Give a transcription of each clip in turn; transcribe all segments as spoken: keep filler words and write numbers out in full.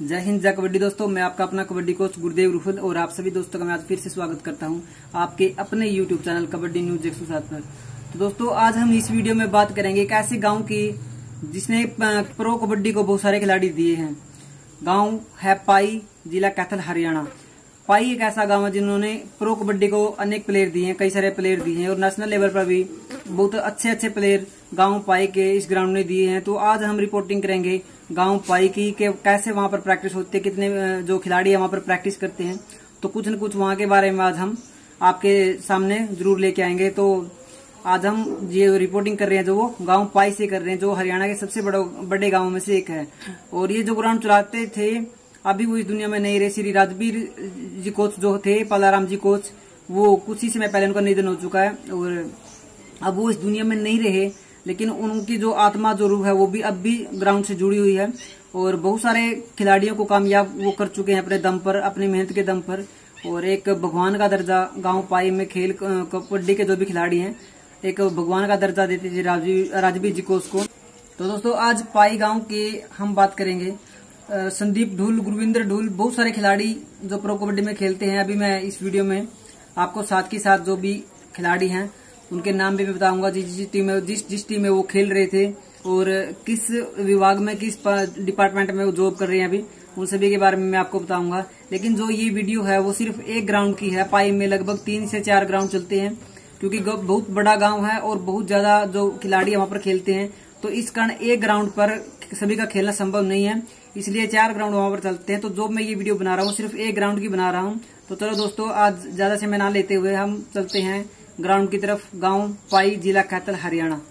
जय हिंद जय कबड्डी। दोस्तों मैं आपका अपना कबड्डी कोच गुरुदेव रुफल और आप सभी दोस्तों का मैं आज फिर से स्वागत करता हूं आपके अपने यूट्यूब चैनल कबड्डी न्यूज एक सौ सात पर। तो दोस्तों आज हम इस वीडियो में बात करेंगे एक ऐसे गांव की जिसने प्रो कबड्डी को बहुत सारे खिलाड़ी दिए हैं। गांव है पाई, जिला कैथल, हरियाणा। पाई एक ऐसा गांव है जिन्होंने प्रो कबड्डी को अनेक प्लेयर दिए हैं, कई सारे प्लेयर दिए हैं और नेशनल लेवल पर भी बहुत अच्छे अच्छे प्लेयर गांव पाई के इस ग्राउंड में दिए हैं। तो आज हम रिपोर्टिंग करेंगे गांव पाई की कि कैसे वहां पर प्रैक्टिस होती है, कितने जो खिलाड़ी है वहां पर प्रैक्टिस करते हैं। तो कुछ न कुछ वहां के बारे में आज हम आपके सामने जरूर लेके आएंगे। तो आज हम ये रिपोर्टिंग कर रहे हैं जो वो गांव पाई से कर रहे हैं, जो हरियाणा के सबसे बड़े बड़े गांवों में से एक है। और ये जो ग्राउंड चलाते थे अभी वो इस दुनिया में नहीं रहे। श्री राजवीर जी कोच जो थे, पालाराम जी कोच, वो कुछ ही समय पहले उनका निधन हो चुका है और अब वो इस दुनिया में नहीं रहे, लेकिन उनकी जो आत्मा जो रूह है वो भी अब भी ग्राउंड से जुड़ी हुई है। और बहुत सारे खिलाड़ियों को कामयाब वो कर चुके हैं अपने दम पर, अपनी मेहनत के दम पर। और एक भगवान का दर्जा गांव पाई में खेल कबड्डी के जो भी खिलाड़ी हैं एक भगवान का दर्जा देते थे राजवीर जी कोच को। तो दोस्तों आज पाई गांव की हम बात करेंगे। संदीप ढूल, गुरविंदर ढूल, बहुत सारे खिलाड़ी जो प्रो कबड्डी में खेलते हैं। अभी मैं इस वीडियो में आपको साथ के साथ जो भी खिलाड़ी हैं उनके नाम भी मैं बताऊंगा, जिस जिस टीम में जिस जिस टीम में वो खेल रहे थे और किस विभाग में, किस डिपार्टमेंट में वो जॉब कर रहे हैं अभी, उन सभी के बारे में मैं आपको बताऊंगा। लेकिन जो ये वीडियो है वो सिर्फ एक ग्राउंड की है। पाई में लगभग तीन से चार ग्राउंड चलते हैं क्योंकि बहुत बड़ा गांव है और बहुत ज्यादा जो खिलाड़ी वहां पर खेलते हैं। तो इस कारण एक ग्राउंड पर सभी का खेलना संभव नहीं है, इसलिए चार ग्राउंड वहां पर चलते हैं। तो जो मैं ये वीडियो बना रहा हूँ सिर्फ एक ग्राउंड की बना रहा हूँ। तो चलो दोस्तों आज ज्यादा समय ना लेते हुए हम चलते हैं ग्राउंड की तरफ। गांव पाई, जिला कैथल, हरियाणा।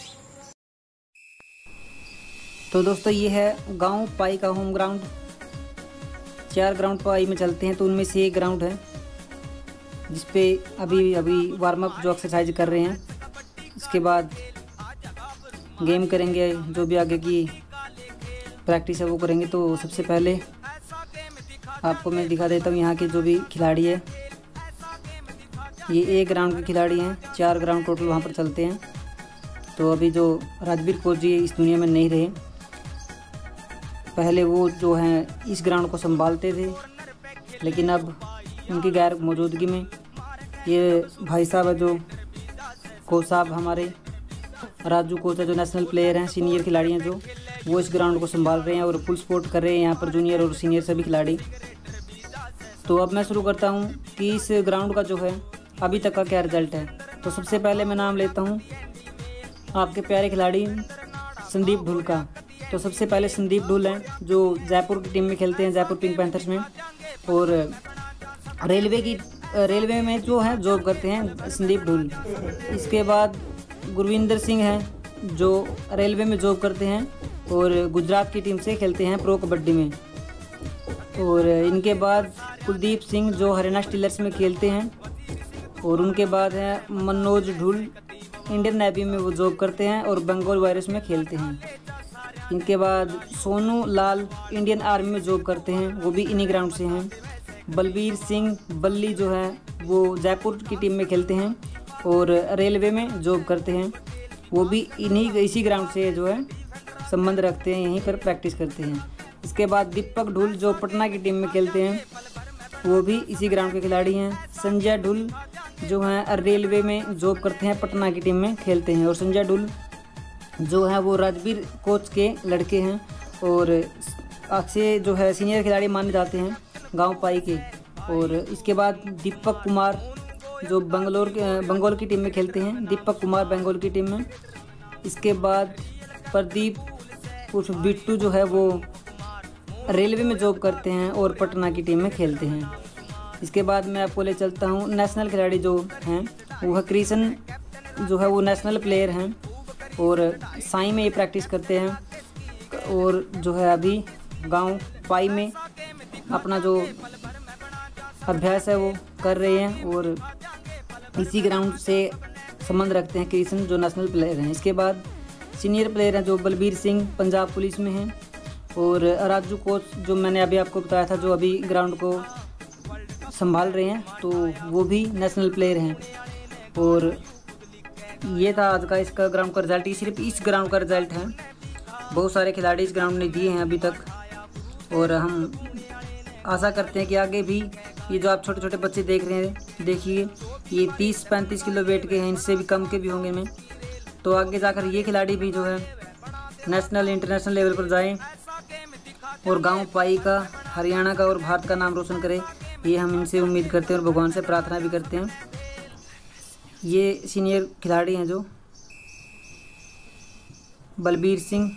तो दोस्तों ये है गांव पाई का होम ग्राउंड। चार ग्राउंड पाई में चलते हैं तो उनमें से एक ग्राउंड है जिसपे अभी अभी वार्म अप जो एक्सरसाइज कर रहे हैं, इसके बाद गेम करेंगे, जो भी आगे की प्रैक्टिस है वो करेंगे। तो सबसे पहले आपको मैं दिखा देता हूँ यहाँ के जो भी खिलाड़ी है। ये एक ग्राउंड के खिलाड़ी हैं, चार ग्राउंड टोटल वहाँ पर चलते हैं। तो अभी जो राजवीर कोच जी इस दुनिया में नहीं रहे, पहले वो जो हैं इस ग्राउंड को संभालते थे, लेकिन अब उनकी गैर मौजूदगी में ये भाई साहब है जो कोच साहब हमारे राजू कोच है, जो नेशनल प्लेयर हैं, सीनियर खिलाड़ी हैं, जो वो इस ग्राउंड को संभाल रहे हैं और फुल सपोर्ट कर रहे हैं यहाँ पर जूनियर और सीनियर सभी खिलाड़ी। तो अब मैं शुरू करता हूँ कि इस ग्राउंड का जो है अभी तक का क्या रिजल्ट है। तो सबसे पहले मैं नाम लेता हूँ आपके प्यारे खिलाड़ी संदीप ढूल का। तो सबसे पहले संदीप ढूल हैं जो जयपुर की टीम में खेलते हैं, जयपुर पिंक पैंथर्स में, और रेलवे की रेलवे में जो है जॉब करते हैं संदीप ढूल। इसके बाद गुरविंदर सिंह हैं जो रेलवे में जॉब करते हैं और गुजरात की टीम से खेलते हैं प्रो कबड्डी में। और इनके बाद कुलदीप सिंह जो हरियाणा स्टीलर्स में खेलते हैं। और उनके बाद है मनोज ढूल, इंडियन नेवी में वो जॉब करते हैं और बंगाल वायरस में खेलते हैं। इनके बाद सोनू लाल इंडियन आर्मी में जॉब करते हैं, वो भी इन्हीं ग्राउंड से हैं। बलबीर सिंह बल्ली जो है वो जयपुर की टीम में खेलते हैं और रेलवे में जॉब करते हैं, वो भी इन्हीं इसी ग्राउंड से जो है संबंध रखते हैं, यहीं पर प्रैक्टिस करते हैं। इसके बाद दीपक ढूल जो पटना की टीम में खेलते हैं, वो भी इसी ग्राउंड के खिलाड़ी हैं। संजय ढूल जो हैं रेलवे में जॉब करते हैं, पटना की टीम में खेलते हैं। और संजय ढूल जो है वो राजवीर कोच के लड़के हैं और अच्छे जो है सीनियर खिलाड़ी माने जाते हैं गांव पाई के। और इसके बाद दीपक कुमार जो बंगलोर बंगाल की टीम में खेलते हैं, दीपक कुमार बंगाल की टीम में। इसके बाद प्रदीप उर्फ बिट्टू जो है वो रेलवे में जॉब करते हैं और पटना की टीम में खेलते हैं। इसके बाद मैं आपको ले चलता हूँ नेशनल खिलाड़ी जो हैं, वो है कृष्ण जो है वो नेशनल प्लेयर हैं और साई में ये प्रैक्टिस करते हैं और जो है अभी गांव पाई में अपना जो अभ्यास है वो कर रहे हैं और इसी ग्राउंड से संबंध रखते हैं कृष्ण जो नेशनल प्लेयर हैं। इसके बाद सीनियर प्लेयर हैं जो बलबीर सिंह पंजाब पुलिस में हैं और राजू कोच जो मैंने अभी आपको बताया था जो अभी ग्राउंड को संभाल रहे हैं, तो वो भी नेशनल प्लेयर हैं। और ये था आज का इसका ग्राउंड का रिजल्ट। ये सिर्फ इस ग्राउंड का रिजल्ट है, बहुत सारे खिलाड़ी इस ग्राउंड ने दिए हैं अभी तक। और हम आशा करते हैं कि आगे भी ये जो आप छोटे छोटे बच्चे देख रहे हैं, देखिए ये तीस पैंतीस किलो वेट के हैं, इनसे भी कम के भी होंगे में। तो आगे जाकर ये खिलाड़ी भी जो है नेशनल इंटरनेशनल लेवल पर जाएं और गांव पाई का, हरियाणा का और भारत का नाम रोशन करें, ये हम इनसे उम्मीद करते हैं और भगवान से प्रार्थना भी करते हैं। ये सीनियर खिलाड़ी हैं जो बलबीर सिंह,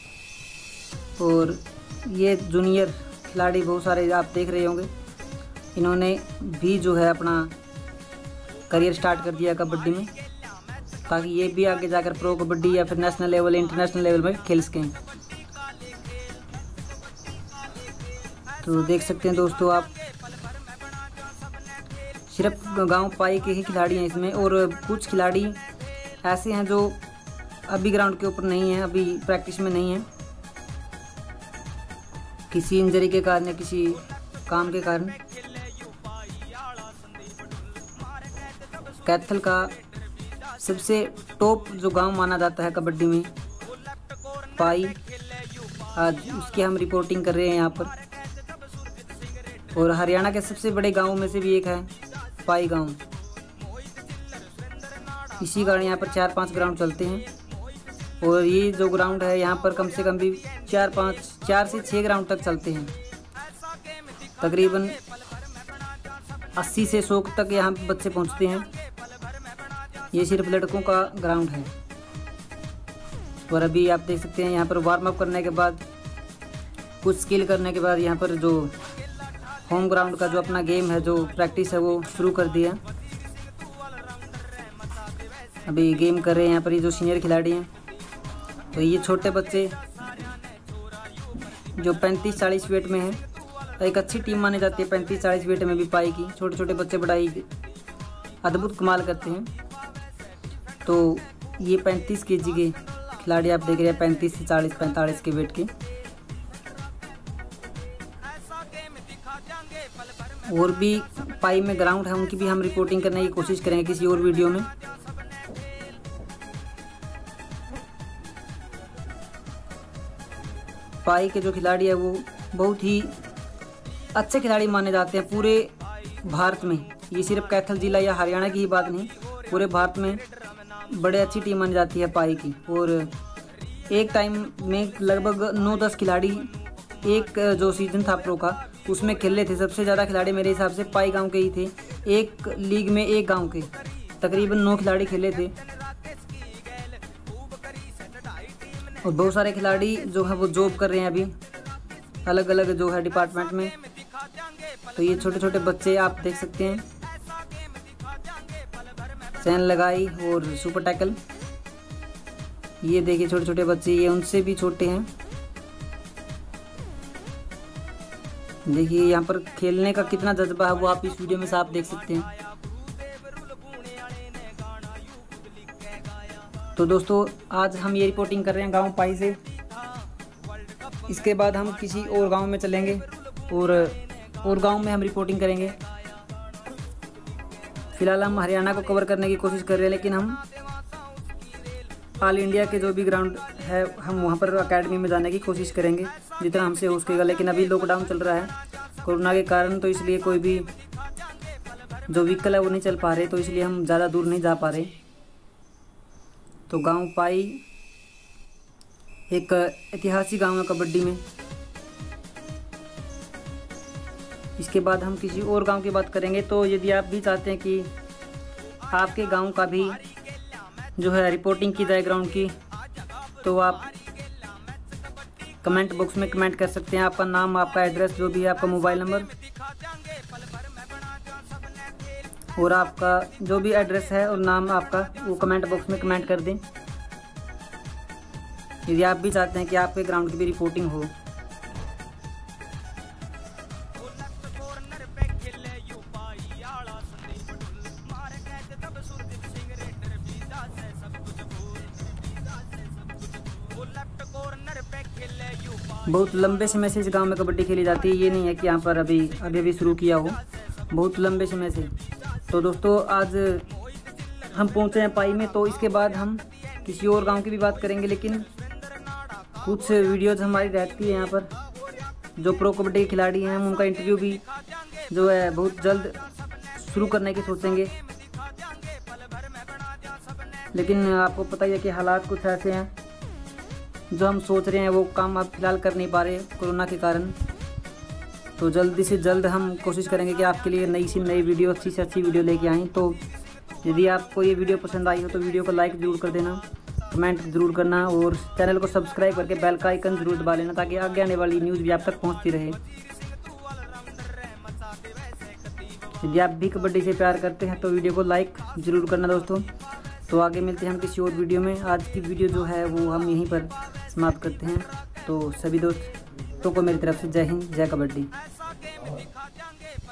और ये जूनियर खिलाड़ी बहुत सारे आप देख रहे होंगे। इन्होंने भी जो है अपना करियर स्टार्ट कर दिया कबड्डी में, ताकि ये भी आगे जाकर प्रो कबड्डी या फिर नेशनल लेवल इंटरनेशनल लेवल में खेल सकें। तो देख सकते हैं दोस्तों आप, सिर्फ गांव पाई के ही खिलाड़ी हैं इसमें, और कुछ खिलाड़ी ऐसे हैं जो अभी ग्राउंड के ऊपर नहीं हैं, अभी प्रैक्टिस में नहीं हैं, किसी इंजरी के कारण या किसी काम के कारण। कैथल का सबसे टॉप जो गांव माना जाता है कबड्डी में पाई, आज उसकी हम रिपोर्टिंग कर रहे हैं यहाँ पर। और हरियाणा के सबसे बड़े गांव में से भी एक है पाई गांव। इसी कारण यहाँ पर चार पांच ग्राउंड चलते हैं, और ये जो ग्राउंड है यहाँ पर कम से कम भी चार पाँच चार से छः ग्राउंड तक चलते हैं। तकरीबन अस्सी से सौ तक यहाँ बच्चे पहुँचते हैं। ये सिर्फ लड़कों का ग्राउंड है। और अभी आप देख सकते हैं यहाँ पर वार्म अप करने के बाद, कुछ स्किल करने के बाद यहाँ पर जो होम ग्राउंड का जो अपना गेम है, जो प्रैक्टिस है, वो शुरू कर दिया। अभी गेम कर रहे हैं यहाँ पर ये जो सीनियर खिलाड़ी हैं। तो ये छोटे बच्चे जो पैंतीस चालीस वेट में हैं, एक अच्छी टीम मानी जाती है पैंतीस चालीस वेट में भी पाई की। छोटे छोटे बच्चे बड़ा ही अद्भुत कमाल करते हैं। तो ये पैंतीस के जी के खिलाड़ी आप देख रहे हैं, पैंतीस से चालीस पैंतालीस के वेट के। और भी पाई में ग्राउंड है, उनकी भी हम रिपोर्टिंग करने की कोशिश करेंगे किसी और वीडियो में। पाई के जो खिलाड़ी है वो बहुत ही अच्छे खिलाड़ी माने जाते हैं पूरे भारत में। ये सिर्फ कैथल जिला या हरियाणा की ही बात नहीं, पूरे भारत में बड़े अच्छी टीम मानी जाती है पाई की। और एक टाइम में लगभग नौ दस खिलाड़ी, एक जो सीजन था प्रो का उसमें खेले थे। सबसे ज़्यादा खिलाड़ी मेरे हिसाब से पाई गांव के ही थे। एक लीग में एक गांव के तकरीबन नौ खिलाड़ी खेले थे, और बहुत सारे खिलाड़ी जो है वो जॉब कर रहे हैं अभी अलग अलग जो है डिपार्टमेंट में। तो ये छोटे छोटे बच्चे आप देख सकते हैं, चैन लगाई और सुपर टैकल। ये देखिए छोटे छोटे बच्चे, ये उनसे भी छोटे हैं। देखिए यहाँ पर खेलने का कितना जज्बा है वो आप इस वीडियो में साफ देख सकते हैं। तो दोस्तों आज हम ये रिपोर्टिंग कर रहे हैं गांव पाई से। इसके बाद हम किसी और गांव में चलेंगे और और गांव में हम रिपोर्टिंग करेंगे। फिलहाल हम हरियाणा को कवर करने की कोशिश कर रहे हैं, लेकिन हम ऑल इंडिया के जो भी ग्राउंड है हम वहां पर एकेडमी में जाने की कोशिश करेंगे जितना हमसे हो सकेगा। लेकिन अभी लॉकडाउन चल रहा है कोरोना के कारण, तो इसलिए कोई भी जो व्हीकल है वो नहीं चल पा रहे, तो इसलिए हम ज़्यादा दूर नहीं जा पा रहे। तो गांव पाई एक ऐतिहासिक गांव है कबड्डी में। इसके बाद हम किसी और गांव की बात करेंगे। तो यदि आप भी चाहते हैं कि आपके गांव का भी जो है रिपोर्टिंग की जाए ग्राउंड की, तो आप कमेंट बॉक्स में कमेंट कर सकते हैं। आपका नाम, आपका एड्रेस, जो भी है, आपका मोबाइल नंबर और आपका जो भी एड्रेस है और नाम आपका, वो कमेंट बॉक्स में कमेंट कर दें यदि आप भी चाहते हैं कि आपके ग्राउंड की भी रिपोर्टिंग हो। बहुत लंबे समय से इस गांव में कबड्डी खेली जाती है, ये नहीं है कि यहाँ पर अभी अभी अभी शुरू किया हो, बहुत लंबे समय से। तो दोस्तों आज हम पहुँचे हैं पाई में, तो इसके बाद हम किसी और गांव की भी बात करेंगे, लेकिन कुछ वीडियोज़ हमारी रहती है यहाँ पर जो प्रो कबड्डी के खिलाड़ी हैं हम उनका इंटरव्यू भी जो है बहुत जल्द शुरू करने की सोचेंगे। लेकिन आपको पता ही है कि हालात कुछ ऐसे हैं, जो हम सोच रहे हैं वो काम आप फिलहाल कर नहीं पा रहे कोरोना के कारण। तो जल्दी से जल्द हम कोशिश करेंगे कि आपके लिए नई सी नई वीडियो, अच्छी से अच्छी वीडियो लेके आएँ। तो यदि आपको ये वीडियो पसंद आई हो तो वीडियो को लाइक ज़रूर कर देना, कमेंट ज़रूर करना और चैनल को सब्सक्राइब करके बेल का आइकन ज़रूर दबा लेना, ताकि आगे आने वाली न्यूज़ भी आप तक पहुंचती रहे। यदि आप भी कबड्डी से प्यार करते हैं तो वीडियो को लाइक ज़रूर करना दोस्तों। तो आगे मिलते हैं हम किसी और वीडियो में। आज की वीडियो जो है वो हम यहीं पर समाप्त करते हैं। तो सभी दोस्तों को मेरी तरफ से जय हिंद, जय कबड्डी।